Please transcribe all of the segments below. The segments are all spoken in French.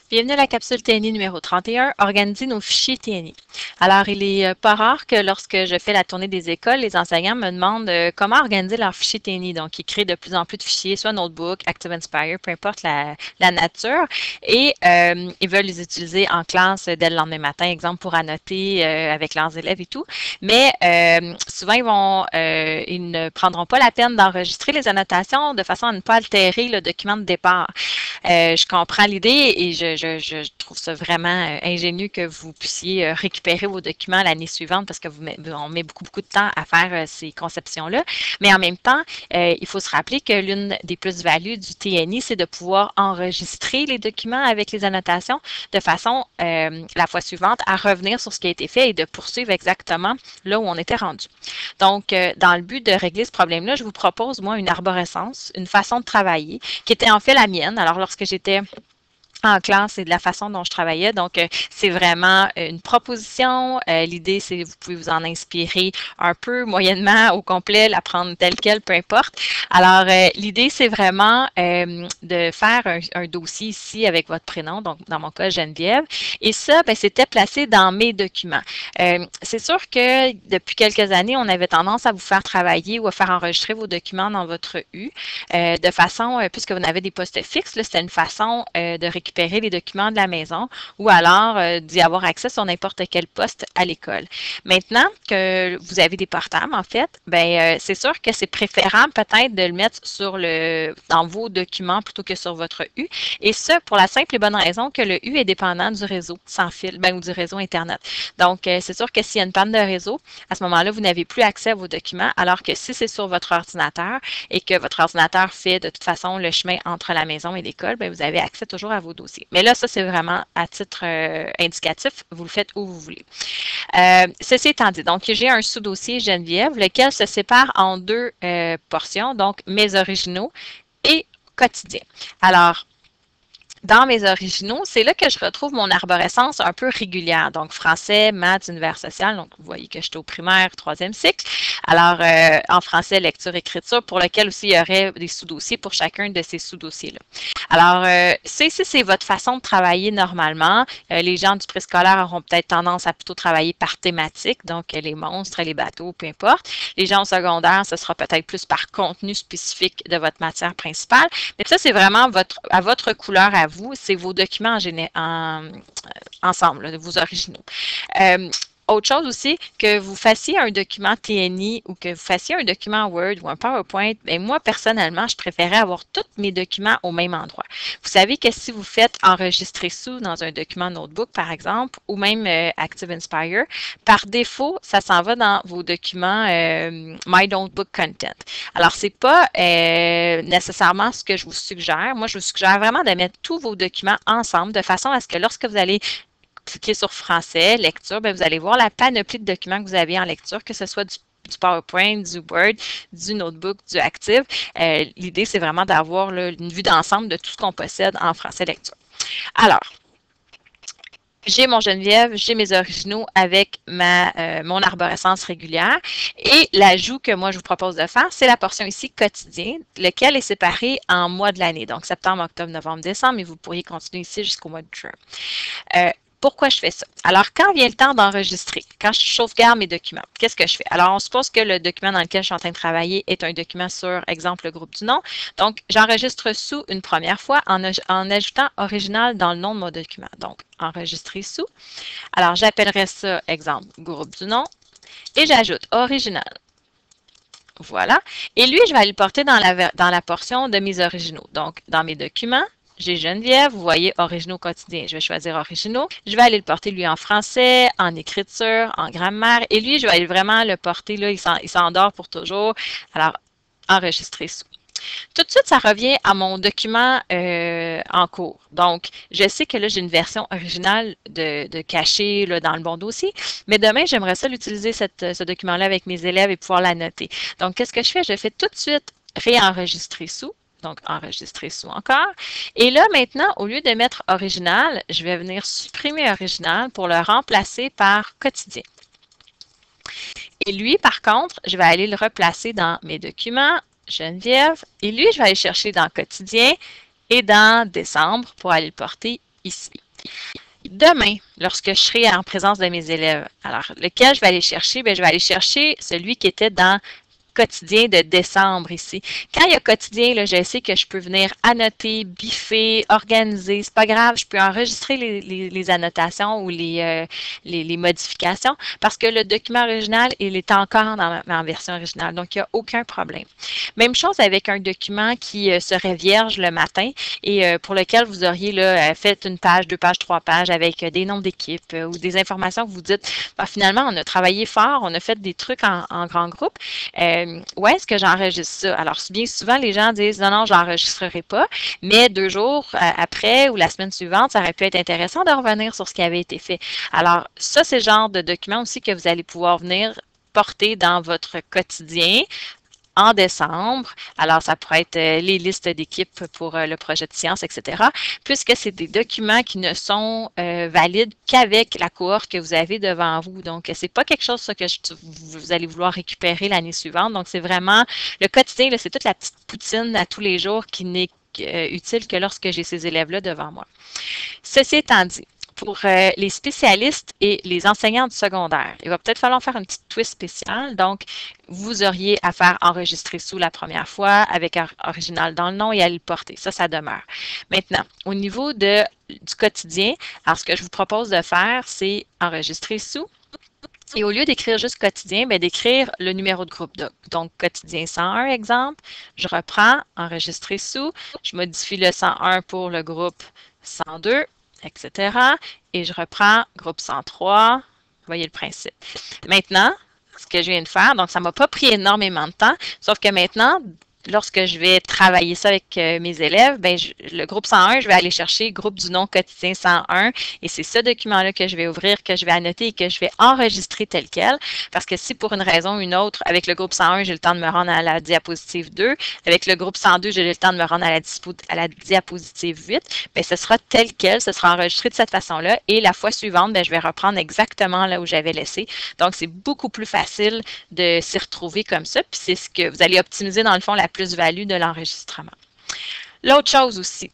Bienvenue à la capsule TNI numéro 31, organiser nos fichiers TNI. Alors, il est pas rare que lorsque je fais la tournée des écoles, les enseignants me demandent comment organiser leurs fichiers TNI. Donc, ils créent de plus en plus de fichiers, soit Notebook, ActiveInspire, peu importe la nature, et ils veulent les utiliser en classe dès le lendemain matin, exemple pour annoter avec leurs élèves et tout. Mais souvent, ils ne prendront pas la peine d'enregistrer les annotations de façon à ne pas altérer le document de départ. Je comprends l'idée et je trouve ça vraiment ingénieux que vous puissiez récupérer vos documents l'année suivante parce que on met beaucoup de temps à faire ces conceptions-là. Mais en même temps, il faut se rappeler que l'une des plus-values du TNI, c'est de pouvoir enregistrer les documents avec les annotations de façon, la fois suivante, à revenir sur ce qui a été fait et de poursuivre exactement là où on était rendu. Donc, dans le but de régler ce problème-là, je vous propose, moi, une arborescence, une façon de travailler qui était en fait la mienne. Alors, lorsque j'étais en classe et de la façon dont je travaillais. Donc, c'est vraiment une proposition. L'idée, c'est que vous pouvez vous en inspirer un peu, moyennement, au complet, la prendre telle quelle, peu importe. Alors, l'idée, c'est vraiment de faire un dossier ici avec votre prénom, donc dans mon cas, Geneviève. Et ça, ben, c'était placé dans mes documents. C'est sûr que depuis quelques années, on avait tendance à vous faire travailler ou à faire enregistrer vos documents dans votre U de façon, puisque vous n'avez des postes fixes, c'était une façon de récupérer les documents de la maison ou alors d'y avoir accès sur n'importe quel poste à l'école. Maintenant que vous avez des portables, en fait, ben c'est sûr que c'est préférable peut-être de le mettre dans vos documents plutôt que sur votre U. Et ça, pour la simple et bonne raison que le U est dépendant du réseau sans fil, ou du réseau Internet. Donc, c'est sûr que s'il y a une panne de réseau, à ce moment-là, vous n'avez plus accès à vos documents, alors que si c'est sur votre ordinateur et que votre ordinateur fait de toute façon le chemin entre la maison et l'école, ben, vous avez accès toujours à vos dossiers. Mais là, ça, c'est vraiment à titre indicatif. Vous le faites où vous voulez. Ceci étant dit, donc j'ai un sous-dossier Geneviève, lequel se sépare en deux portions, donc mes originaux et quotidien. Alors, dans mes originaux, c'est là que je retrouve mon arborescence un peu régulière. Donc, français, maths, univers social. Donc, vous voyez que j'étais au primaire, troisième cycle. Alors, en français, lecture, écriture, pour lequel aussi il y aurait des sous-dossiers pour chacun de ces sous-dossiers-là. Alors, c'est votre façon de travailler normalement. Les gens du préscolaire auront peut-être tendance à plutôt travailler par thématique, donc les monstres, les bateaux, peu importe. Les gens au secondaire, ce sera peut-être plus par contenu spécifique de votre matière principale. Mais ça, c'est vraiment à votre couleur à vous. C'est vos documents ensemble, vos originaux. Autre chose aussi, que vous fassiez un document TNI ou que vous fassiez un document Word ou un PowerPoint, bien, moi, personnellement, je préférais avoir tous mes documents au même endroit. Vous savez que si vous faites enregistrer sous dans un document Notebook, par exemple, ou même ActiveInspire, par défaut, ça s'en va dans vos documents My Notebook Content. Alors, c'est pas nécessairement ce que je vous suggère. Moi, je vous suggère vraiment de mettre tous vos documents ensemble de façon à ce que lorsque vous allez cliquez sur français, lecture, bien, vous allez voir la panoplie de documents que vous avez en lecture, que ce soit du PowerPoint, du Word, du Notebook, du Active. L'idée, c'est vraiment d'avoir une vue d'ensemble de tout ce qu'on possède en français lecture. Alors, j'ai mon Geneviève, j'ai mes originaux avec mon arborescence régulière. Et l'ajout que moi, je vous propose de faire, c'est la portion ici quotidien, lequel est séparé en mois de l'année. Donc, septembre, octobre, novembre, décembre, mais vous pourriez continuer ici jusqu'au mois de juin. Pourquoi je fais ça? Alors, quand vient le temps d'enregistrer, quand je sauvegarde mes documents, qu'est-ce que je fais? Alors, on suppose que le document dans lequel je suis en train de travailler est un document sur, exemple, le groupe du nom. Donc, j'enregistre sous une première fois en ajoutant original dans le nom de mon document. Donc, enregistrer sous. Alors, j'appellerai ça, exemple, groupe du nom et j'ajoute original. Voilà. Et lui, je vais aller le porter dans la portion de mes originaux. Donc, dans mes documents, j'ai Geneviève, vous voyez, originaux quotidiens. Je vais choisir originaux. Je vais aller le porter, lui, en français, en écriture, en grammaire. Et lui, je vais aller vraiment le porter, là, il s'endort pour toujours. Alors, enregistrer sous. Tout de suite, ça revient à mon document en cours. Donc, je sais que là, j'ai une version originale de caché là, dans le bon dossier, mais demain, j'aimerais ça l'utiliser, ce document-là avec mes élèves et pouvoir la noter. Donc, qu'est-ce que je fais? Je fais tout de suite réenregistrer sous. Donc, enregistrer sous encore. Et là, maintenant, au lieu de mettre original, je vais venir supprimer original pour le remplacer par quotidien. Et lui, par contre, je vais aller le replacer dans mes documents, Geneviève. Et lui, je vais aller chercher dans quotidien et dans décembre pour aller le porter ici. Demain, lorsque je serai en présence de mes élèves, alors lequel je vais aller chercher? Bien, je vais aller chercher celui qui était dans quotidien de décembre ici. Quand il y a quotidien, là, je sais que je peux venir annoter, biffer, organiser. C'est pas grave, je peux enregistrer les annotations ou les modifications parce que le document original, il est encore dans ma version originale. Donc, il n'y a aucun problème. Même chose avec un document qui serait vierge le matin et pour lequel vous auriez là, fait une page, 2 pages, 3 pages avec des noms d'équipe ou des informations que vous dites, ben, finalement, on a travaillé fort, on a fait des trucs en grand groupe. Où est-ce que j'enregistre ça? Alors, bien souvent, les gens disent non, non, je n'enregistrerai pas, mais 2 jours après ou la semaine suivante, ça aurait pu être intéressant de revenir sur ce qui avait été fait. Alors, ça, c'est le genre de document aussi que vous allez pouvoir venir porter dans votre quotidien en décembre. Alors, ça pourrait être les listes d'équipes pour le projet de science, etc. Puisque c'est des documents qui ne sont valides qu'avec la cohorte que vous avez devant vous. Donc, c'est pas quelque chose ça, que vous allez vouloir récupérer l'année suivante. Donc, c'est vraiment le quotidien, c'est toute la petite poutine à tous les jours qui n'est utile que lorsque j'ai ces élèves-là devant moi. Ceci étant dit, pour les spécialistes et les enseignants du secondaire, il va peut-être falloir faire une petite twist spéciale. Donc, vous auriez à faire enregistrer sous la première fois avec original dans le nom et à le porter. Ça demeure. Maintenant, au niveau du quotidien, alors ce que je vous propose de faire, c'est enregistrer sous. Et au lieu d'écrire juste quotidien, bien, d'écrire le numéro de groupe. Donc, quotidien 101, exemple. Je reprends, enregistrer sous. Je modifie le 101 pour le groupe 102, etc. Et je reprends groupe 103. Vous voyez le principe. Maintenant, ce que je viens de faire, donc ça ne m'a pas pris énormément de temps, sauf que maintenant, lorsque je vais travailler ça avec mes élèves, ben, le groupe 101, je vais aller chercher le groupe du nom quotidien 101 et c'est ce document-là que je vais ouvrir, que je vais annoter et que je vais enregistrer tel quel. Parce que si pour une raison ou une autre, avec le groupe 101, j'ai le temps de me rendre à la diapositive 2, avec le groupe 102, j'ai le temps de me rendre à la diapositive 8, bien, ce sera tel quel, ce sera enregistré de cette façon-là et la fois suivante, bien, je vais reprendre exactement là où j'avais laissé. Donc, c'est beaucoup plus facile de s'y retrouver comme ça. Puis, c'est ce que vous allez optimiser dans le fond la plus-value de l'enregistrement. L'autre chose aussi,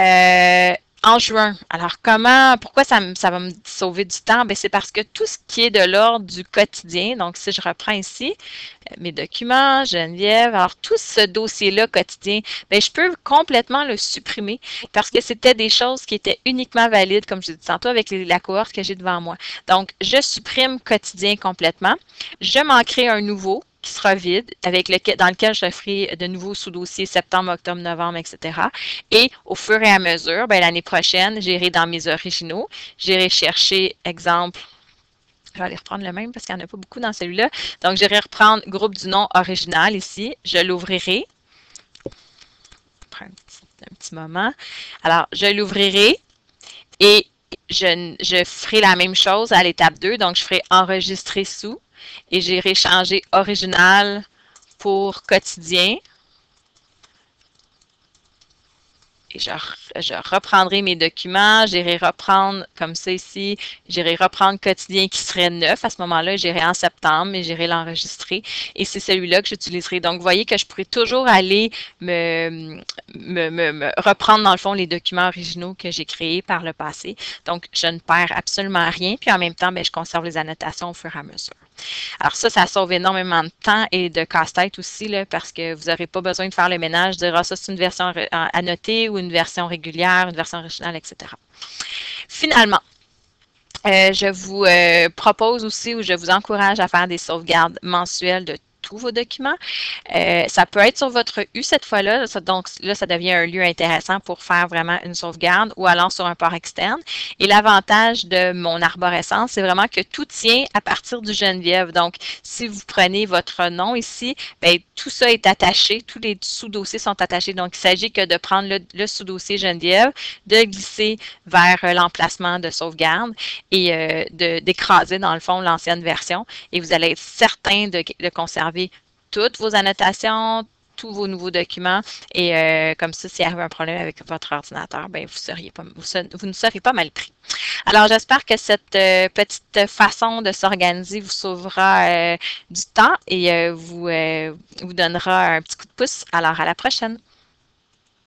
en juin, alors pourquoi ça va me sauver du temps? C'est parce que tout ce qui est de l'ordre du quotidien, donc si je reprends ici, mes documents, Geneviève, alors tout ce dossier-là quotidien, je peux complètement le supprimer parce que c'était des choses qui étaient uniquement valides, comme je disais tantôt, avec la cohorte que j'ai devant moi. Donc, je supprime quotidien complètement. Je m'en crée un nouveau qui sera vide, dans lequel je ferai de nouveaux sous-dossiers septembre, octobre, novembre, etc. Et au fur et à mesure, l'année prochaine, j'irai dans mes originaux, j'irai chercher, exemple, je vais aller reprendre le même parce qu'il n'y en a pas beaucoup dans celui-là. Donc, j'irai reprendre groupe du nom original ici, je l'ouvrirai. Un petit moment. Alors, je l'ouvrirai et je ferai la même chose à l'étape 2. Donc, je ferai enregistrer sous. Et j'irai changer original pour quotidien. Et je reprendrai mes documents, j'irai reprendre comme ça ici, j'irai reprendre quotidien qui serait 9. À ce moment-là, j'irai en septembre et j'irai l'enregistrer. Et c'est celui-là que j'utiliserai. Donc, vous voyez que je pourrais toujours aller me reprendre dans le fond les documents originaux que j'ai créés par le passé. Donc, je ne perds absolument rien. Puis en même temps, je conserve les annotations au fur et à mesure. Alors ça sauve énormément de temps et de casse-tête aussi, là, parce que vous n'aurez pas besoin de faire le ménage, de dire, ah, ça c'est une version annotée ou une version régulière, une version originale, etc. Finalement, je vous propose aussi ou je vous encourage à faire des sauvegardes mensuelles de tous vos documents. Ça peut être sur votre U cette fois-là. Donc là, ça devient un lieu intéressant pour faire vraiment une sauvegarde ou alors sur un port externe. Et l'avantage de mon arborescence, c'est vraiment que tout tient à partir du Geneviève. Donc, si vous prenez votre nom ici, tout ça est attaché. Tous les sous-dossiers sont attachés. Donc, il s'agit que de prendre le sous-dossier Geneviève, de glisser vers l'emplacement de sauvegarde et d'écraser dans le fond l'ancienne version. Et vous allez être certain de conserver toutes vos annotations, tous vos nouveaux documents et comme ça, s'il arrive un problème avec votre ordinateur, vous ne serez pas mal pris. Alors, j'espère que cette petite façon de s'organiser vous sauvera du temps et vous donnera un petit coup de pouce. Alors, à la prochaine!